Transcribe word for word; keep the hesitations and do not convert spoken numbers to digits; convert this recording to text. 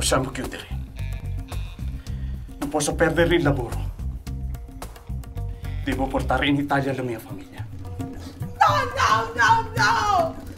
possiamo chiudere. Non posso perdere il lavoro. Devo portare in Italia la mia famiglia. No, no, no, no!